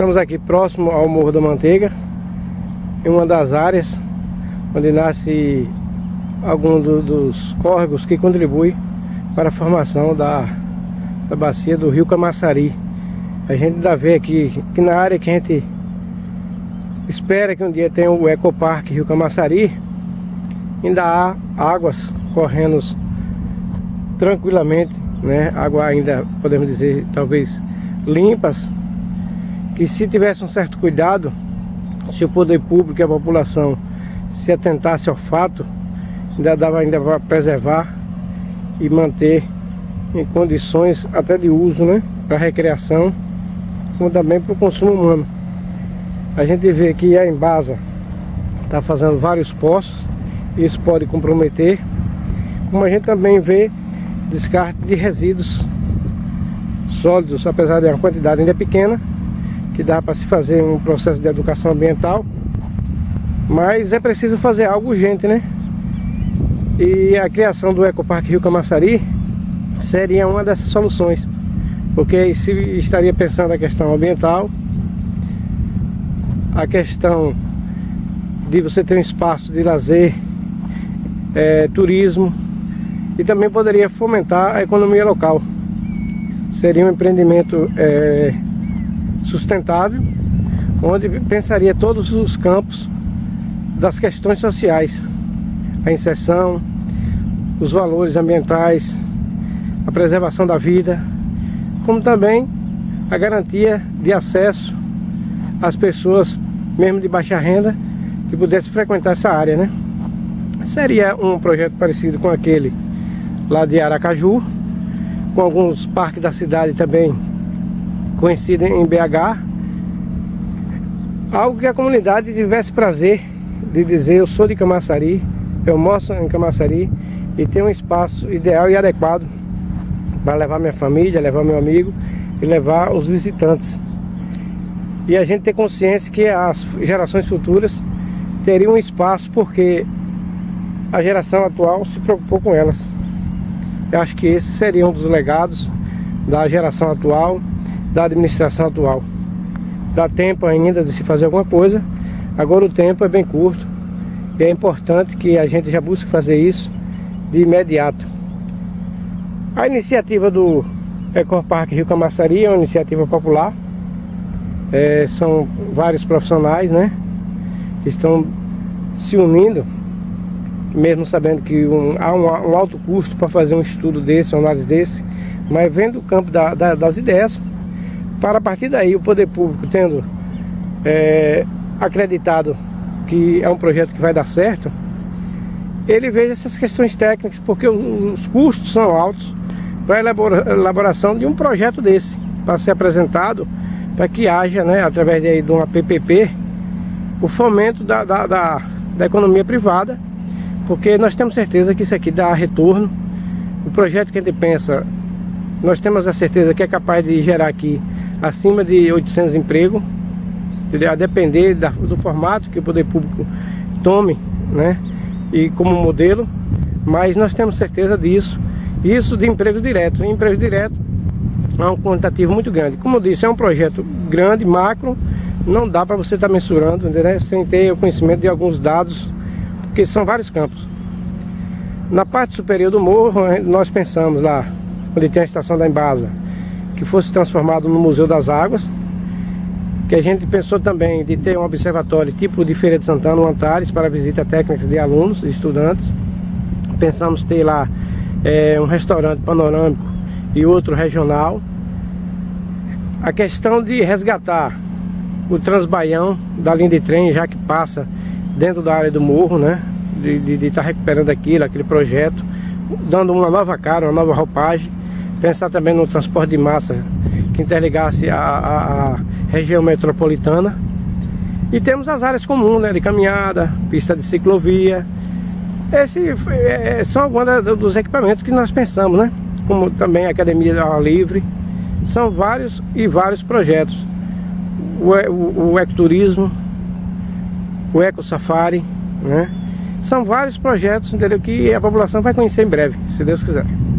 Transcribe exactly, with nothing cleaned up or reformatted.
Estamos aqui próximo ao Morro da Manteiga, em uma das áreas onde nasce algum do, dos córregos que contribui para a formação da, da bacia do rio Camaçari. A gente ainda vê aqui que na área que a gente espera que um dia tenha o Ecoparque Rio Camaçari, ainda há águas correndo tranquilamente, né? Água ainda, podemos dizer, talvez limpas, que se tivesse um certo cuidado, se o poder público e a população se atentasse ao fato, ainda dava ainda para preservar e manter em condições até de uso, né, para recreação, como também para o consumo humano. A gente vê que a Embasa está fazendo vários poços, isso pode comprometer, como a gente também vê descarte de resíduos sólidos, apesar de uma quantidade ainda pequena, que dá para se fazer um processo de educação ambiental, mas é preciso fazer algo urgente, né? E a criação do Ecoparque Rio Camaçari seria uma dessas soluções, porque se estaria pensando a questão ambiental, a questão de você ter um espaço de lazer, é, turismo, e também poderia fomentar a economia local. Seria um empreendimento é, sustentável, onde pensaria todos os campos das questões sociais, a inserção, os valores ambientais, a preservação da vida, como também a garantia de acesso às pessoas, mesmo de baixa renda, que pudessem frequentar essa área, né? Seria um projeto parecido com aquele lá de Aracaju, com alguns parques da cidade também conhecido em B H, algo que a comunidade tivesse prazer de dizer: eu sou de Camaçari, eu mostro em Camaçari e tenho um espaço ideal e adequado para levar minha família, levar meu amigo e levar os visitantes. E a gente ter consciência que as gerações futuras teriam um espaço, porque a geração atual se preocupou com elas. Eu acho que esse seria um dos legados da geração atual, da administração atual. Dá tempo ainda de se fazer alguma coisa, agora o tempo é bem curto e é importante que a gente já busque fazer isso de imediato. A iniciativa do Ecoparque Rio Camaçari é uma iniciativa popular, é, são vários profissionais, né, que estão se unindo, mesmo sabendo que um, há um, um alto custo para fazer um estudo desse, uma análise desse, mas vendo o campo da, da, das ideias, para a partir daí o poder público tendo é, acreditado que é um projeto que vai dar certo, ele veja essas questões técnicas, porque os custos são altos para a elaboração de um projeto desse, para ser apresentado, para que haja, né, através de, aí, de uma P P P, o fomento da, da, da, da economia privada, porque nós temos certeza que isso aqui dá retorno. O projeto que a gente pensa, nós temos a certeza que é capaz de gerar aqui acima de oitocentos empregos, a depender da, do formato que o poder público tome, né, e como modelo, mas nós temos certeza disso. Isso de empregos diretos. Em empregos diretos é um quantitativo muito grande. Como eu disse, é um projeto grande, macro, não dá para você estar tá mensurando, né, sem ter o conhecimento de alguns dados, porque são vários campos. Na parte superior do morro, nós pensamos lá, onde tem a estação da Embasa, que fosse transformado no Museu das Águas, que a gente pensou também de ter um observatório tipo de Feira de Santana, no Antares, para visita técnica de alunos e estudantes. Pensamos ter lá é, um restaurante panorâmico e outro regional. A questão de resgatar o Transbaião da linha de trem, já que passa dentro da área do morro, né, de estar tá recuperando aquilo, aquele projeto, dando uma nova cara, uma nova roupagem. Pensar também no transporte de massa que interligasse a, a, a região metropolitana. E temos as áreas comuns, né, de caminhada, pista de ciclovia. Esses é, são alguns dos equipamentos que nós pensamos, né, como também a academia ao ar livre. São vários e vários projetos. O, o, o ecoturismo, o eco safari, né? São vários projetos, entendeu, que a população vai conhecer em breve, se Deus quiser.